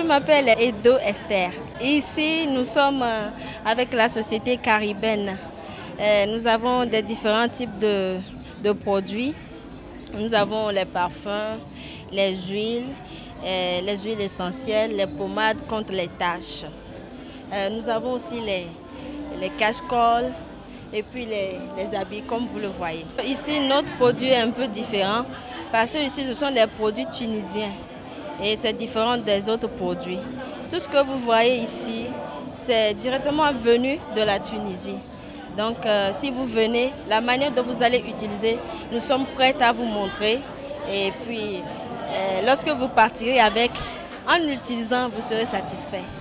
m'appelle Edo Esther. Ici, nous sommes avec la société Caribène. Nous avons des différents types de produits. Nous avons les parfums, les huiles essentielles, les pommades contre les taches. Nous avons aussi les cache-colles et puis les habits comme vous le voyez. Ici, notre produit est un peu différent parce que ici, ce sont les produits tunisiens et c'est différent des autres produits. Tout ce que vous voyez ici, c'est directement venu de la Tunisie. Donc, si vous venez, la manière dont vous allez utiliser, nous sommes prêts à vous montrer. Et puis, lorsque vous partirez avec, en l'utilisant, vous serez satisfait.